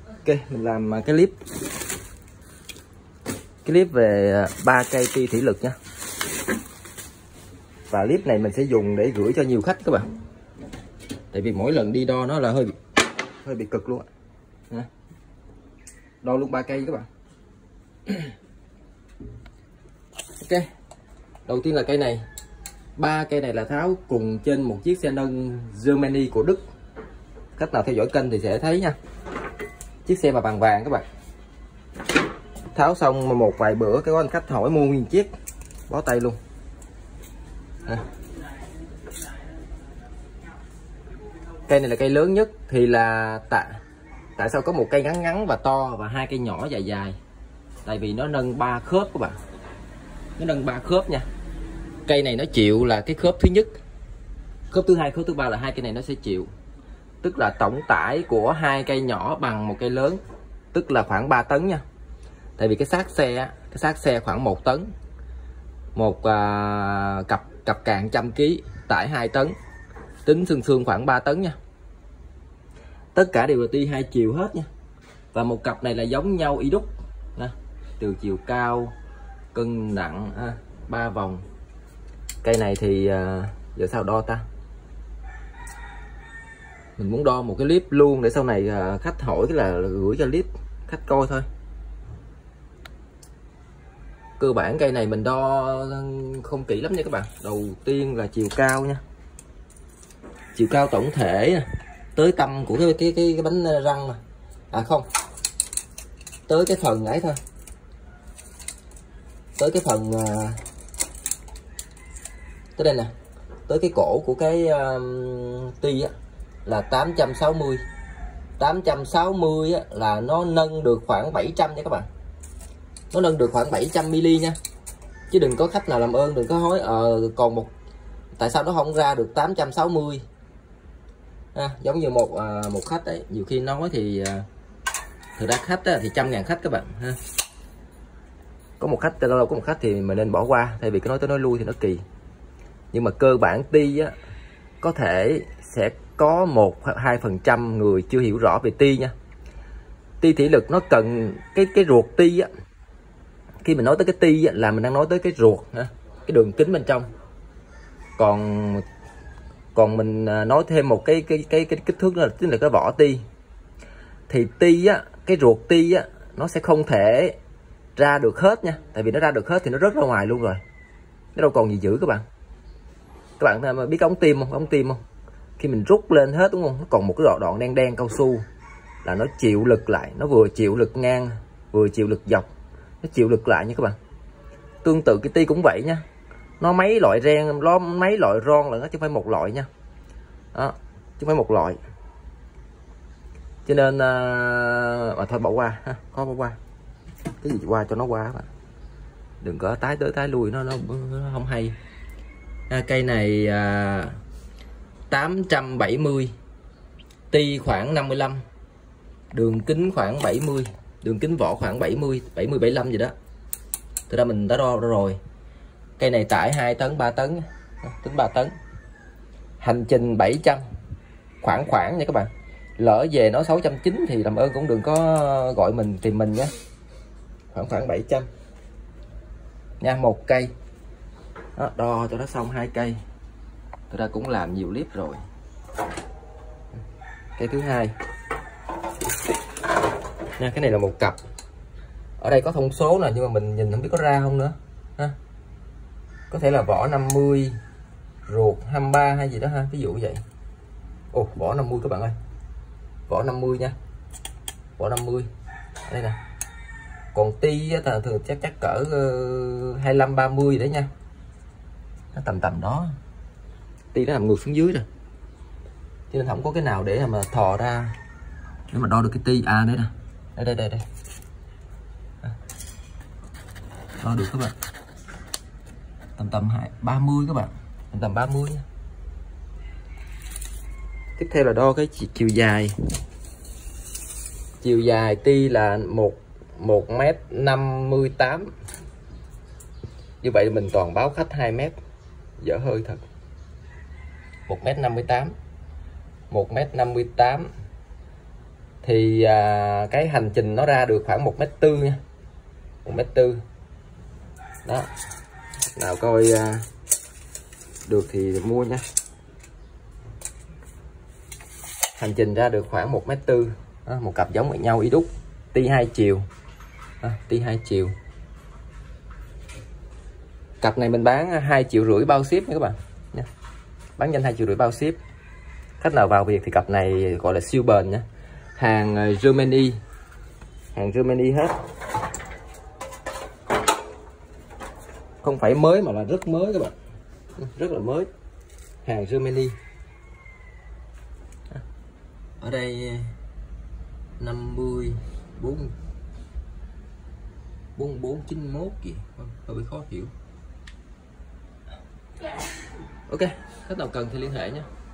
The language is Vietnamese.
Ok, mình làm cái clip về 3 cây ti thủy lực nha. Và clip này mình sẽ dùng để gửi cho nhiều khách các bạn. Tại vì mỗi lần đi đo nó là hơi bị cực luôn ạ. Đo luôn 3 cây các bạn. Ok. Đầu tiên là cây này. 3 cây này là tháo cùng trên một chiếc xe nâng Germany của Đức. Khách nào theo dõi kênh thì sẽ thấy nha. Chiếc xe mà bằng vàng các bạn. Tháo xong một vài bữa cái có anh khách hỏi mua nguyên chiếc, bó tay luôn. Cây này là cây lớn nhất thì là tại sao có một cây ngắn ngắn và to và 2 cây nhỏ dài dài? Tại vì nó nâng 3 khớp các bạn. Nó nâng 3 khớp nha. Cây này nó chịu là cái khớp thứ nhất, khớp thứ hai, khớp thứ ba là 2 cây này nó sẽ chịu. Tức là tổng tải của 2 cây nhỏ bằng một cây lớn, tức là khoảng 3 tấn nha. Tại vì cái xác xe khoảng 1 tấn. Một cặp càng 100 kg, tải 2 tấn. Tính xương khoảng 3 tấn nha. Tất cả đều là ti 2 chiều hết nha. Và một cặp này là giống nhau y đúc. Từ chiều cao, cân nặng, 3 vòng. Cây này thì giờ sao đo ta? Mình muốn đo một cái clip luôn để sau này khách hỏi cái là gửi cho clip khách coi thôi. Cơ bản cây này mình đo không kỹ lắm nha các bạn. Đầu tiên là chiều cao nha. Chiều cao tổng thể tới tâm của cái bánh răng này. Không, tới cái phần ấy thôi, tới cái phần tới đây nè, tới cái cổ của cái ti là 860. 860 là nó nâng được khoảng 700 nha các bạn. Nó nâng được khoảng 700 mm nha. Chứ đừng có khách nào làm ơn đừng có hỏi còn tại sao nó không ra được 860. Giống như một khách ấy, nhiều khi nói thì thực ra khách thì 100.000 khách các bạn ha. Có một khách lâu có một khách thì mình nên bỏ qua, tại vì cái nói tới nói lui thì nó kỳ. Nhưng mà cơ bản ti có thể sẽ có 1-2% người chưa hiểu rõ về ti nha. Ti thủy lực nó cần cái ruột ti khi mình nói tới cái ti là mình đang nói tới cái ruột cái đường kính bên trong. Còn mình nói thêm một cái kích thước nữa chính là cái vỏ ti. Thì ti cái ruột ti nó sẽ không thể ra được hết nha. Tại vì nó ra được hết thì nó rớt ra ngoài luôn rồi. Nó đâu còn gì giữ các bạn. Các bạn biết ống tim không? Ống tim không? Khi mình rút lên hết đúng không? Nó còn một cái đoạn đen đen cao su là nó chịu lực lại. Nó vừa chịu lực ngang vừa chịu lực dọc. Nó chịu lực lại nha các bạn. Tương tự cái ti cũng vậy nha. Nó mấy loại ren, nó mấy loại ron là nó chứ không phải một loại nha. Đó, chứ không phải một loại. Cho nên mà thôi bỏ qua ha, khó bỏ qua. Cái gì qua cho nó qua các bạn. Đừng có tái tới tái lui nó không hay. Cây này 870, ti khoảng 55, đường kính khoảng 70, đường kính vỏ khoảng 70, 75 gì đó. Thực ra mình đã đo rồi. Cây này tải 2 tấn, 3 tấn, tính 3 tấn. Hành trình 700, khoảng nha các bạn. Lỡ về nó 690 thì làm ơn cũng đừng có gọi mình tìm mình nhé. Khoảng 700 nha, một cây. Đó, đo cho nó xong 2 cây. Tôi đã cũng làm nhiều clip rồi. Cây thứ hai nha, cái này là một cặp. Ở đây có thông số nè, nhưng mà mình nhìn không biết có ra không nữa ha. Có thể là vỏ 50, ruột 23 hay gì đó ha, ví dụ vậy. Ồ, vỏ 50 các bạn ơi. Vỏ 50 nha. Vỏ 50. Đây nè. Còn ti thường chắc cỡ 25 30 đấy nha. Nó tầm đó. Ti nó nằm ngược xuống dưới rồi. Cho nên không có cái nào để mà thò ra để mà đo được cái ti. Đấy nè. Đây. Đo được các bạn. Tầm 30 các bạn. Tầm 30 nha. Tiếp theo là đo cái chiều dài. Chiều dài ti là 1m58. Như vậy mình toàn báo khách 2m. Dở hơi thật. 1m58. 1m58 Thì cái hành trình nó ra được khoảng 1m4 nha, 1m4 đó. Nào coi được thì mua nha. Hành trình ra được khoảng 1m4 đó, một cặp giống với nhau y đúc, ti 2 chiều đó, ti 2 chiều. Cặp này mình bán 2,5 triệu bao ship nha các bạn nha. Bán nhanh 2,5 triệu bao ship. Khách nào vào Việt thì cặp này gọi là siêu bền nha. Hàng Germany, hàng Germany hết, không phải mới mà là rất mới các bạn, rất là mới, hàng Germany. Ở đây 4491 gì hơi bị khó hiểu. Ok, khách nào cần thì liên hệ nhé.